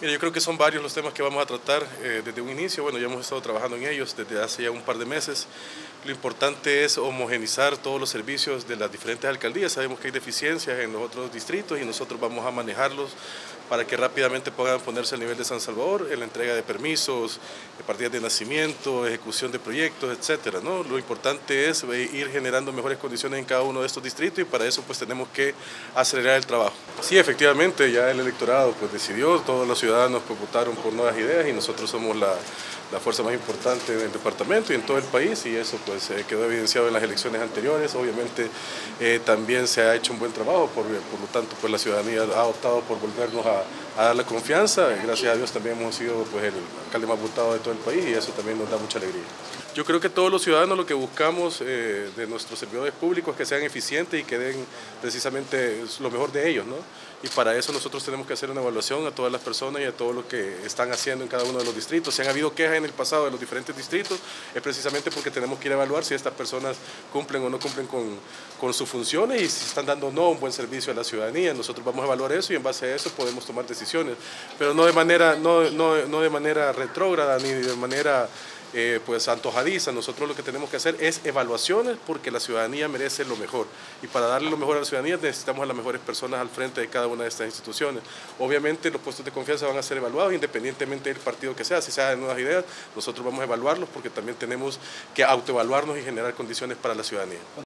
Mira, yo creo que son varios los temas que vamos a tratar desde un inicio. Bueno, ya hemos estado trabajando en ellos desde hace ya un par de meses. Lo importante es homogenizar todos los servicios de las diferentes alcaldías. Sabemos que hay deficiencias en los otros distritos y nosotros vamos a manejarlos para que rápidamente puedan ponerse al nivel de San Salvador en la entrega de permisos, de partidas de nacimiento, ejecución de proyectos, etcétera, ¿no? Lo importante es ir generando mejores condiciones en cada uno de estos distritos y para eso pues tenemos que acelerar el trabajo. Sí, efectivamente, ya el electorado pues decidió, todos los ciudadanos pues, votaron por nuevas ideas y nosotros somos la fuerza más importante del departamento y en todo el país y eso pues quedó evidenciado en las elecciones anteriores. Obviamente también se ha hecho un buen trabajo, por lo tanto pues la ciudadanía ha optado por volvernos a dar la confianza. Gracias a Dios también hemos sido pues, el alcalde más votado de todo el país y eso también nos da mucha alegría. Yo creo que todos los ciudadanos lo que buscamos de nuestros servidores públicos es que sean eficientes y que den precisamente lo mejor de ellos, ¿no? Y para eso nosotros tenemos que hacer una evaluación a todas las personas y a todo lo que están haciendo en cada uno de los distritos. Si han habido quejas en el pasado de los diferentes distritos, es precisamente porque tenemos que ir a evaluar si estas personas cumplen o no cumplen con sus funciones y si están dando o no un buen servicio a la ciudadanía. Nosotros vamos a evaluar eso y en base a eso podemos tomar decisiones, pero no de manera retrógrada ni de manera pues antojadiza. Nosotros lo que tenemos que hacer es evaluaciones porque la ciudadanía merece lo mejor y para darle lo mejor a la ciudadanía necesitamos a las mejores personas al frente de cada una de estas instituciones. Obviamente los puestos de confianza van a ser evaluados independientemente del partido que sea, si sea de Nuevas Ideas, nosotros vamos a evaluarlos porque también tenemos que autoevaluarnos y generar condiciones para la ciudadanía.